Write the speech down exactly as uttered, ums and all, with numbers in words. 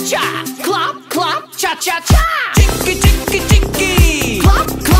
cha. Clop, clop, cha cha cha. Chicky, chicky, chicky. Clop, clop.